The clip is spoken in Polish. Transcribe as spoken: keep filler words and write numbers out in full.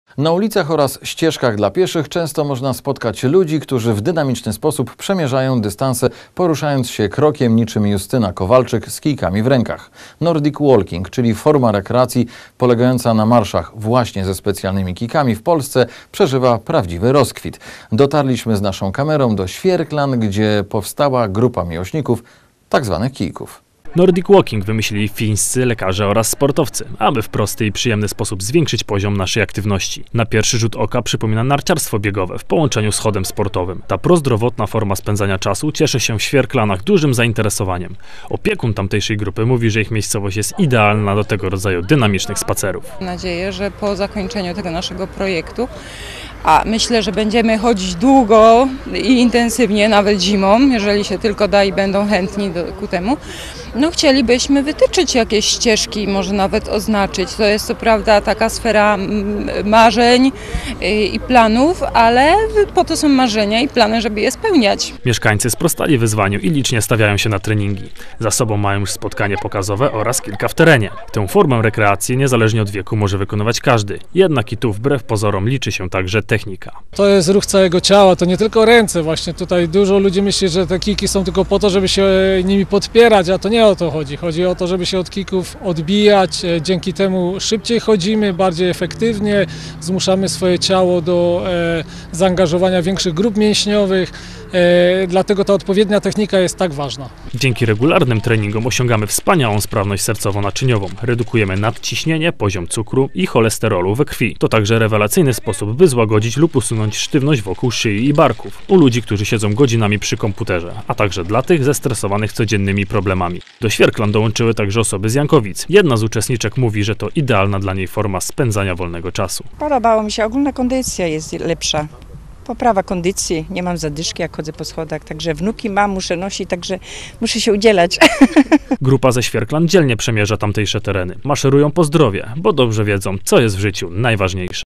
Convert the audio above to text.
Na ulicach oraz ścieżkach dla pieszych często można spotkać ludzi, którzy w dynamiczny sposób przemierzają dystanse, poruszając się krokiem niczym Justyna Kowalczyk z kijkami w rękach. Nordic Walking, czyli forma rekreacji polegająca na marszach właśnie ze specjalnymi kijkami w Polsce, przeżywa prawdziwy rozkwit. Dotarliśmy z naszą kamerą do Świerklan, gdzie powstała grupa miłośników tzw. kijków. Nordic Walking wymyślili fińscy lekarze oraz sportowcy, aby w prosty i przyjemny sposób zwiększyć poziom naszej aktywności. Na pierwszy rzut oka przypomina narciarstwo biegowe w połączeniu z chodem sportowym. Ta prozdrowotna forma spędzania czasu cieszy się w Świerklanach dużym zainteresowaniem. Opiekun tamtejszej grupy mówi, że ich miejscowość jest idealna do tego rodzaju dynamicznych spacerów. Mam nadzieję, że po zakończeniu tego naszego projektu, a myślę, że będziemy chodzić długo i intensywnie, nawet zimą, jeżeli się tylko da i będą chętni do, ku temu, no chcielibyśmy wytyczyć jakieś ścieżki, może nawet oznaczyć. To jest co prawda taka sfera marzeń i planów, ale po to są marzenia i plany, żeby je spełniać. Mieszkańcy sprostali wyzwaniu i licznie stawiają się na treningi. Za sobą mają już spotkanie pokazowe oraz kilka w terenie. Tę formę rekreacji niezależnie od wieku może wykonywać każdy. Jednak i tu wbrew pozorom liczy się także technika. To jest ruch całego ciała, to nie tylko ręce. Właśnie tutaj dużo ludzi myśli, że te kijki są tylko po to, żeby się nimi podpierać, a to nie o to chodzi. Chodzi o to, żeby się od kijków odbijać. Dzięki temu szybciej chodzimy, bardziej efektywnie, zmuszamy swoje ciało do e, zaangażowania większych grup mięśniowych. E, dlatego ta odpowiednia technika jest tak ważna. Dzięki regularnym treningom osiągamy wspaniałą sprawność sercowo-naczyniową. Redukujemy nadciśnienie, poziom cukru i cholesterolu we krwi. To także rewelacyjny sposób, by złagodzić lub usunąć sztywność wokół szyi i barków. U ludzi, którzy siedzą godzinami przy komputerze, a także dla tych zestresowanych codziennymi problemami. Do Świerklan dołączyły także osoby z Jankowic. Jedna z uczestniczek mówi, że to idealna dla niej forma spędzania wolnego czasu. Podobało mi się, ogólna kondycja jest lepsza. Poprawa kondycji, nie mam zadyszki, jak chodzę po schodach, także wnuki mam, muszę nosić, także muszę się udzielać. Grupa ze Świerklan dzielnie przemierza tamtejsze tereny. Maszerują po zdrowie, bo dobrze wiedzą, co jest w życiu najważniejsze.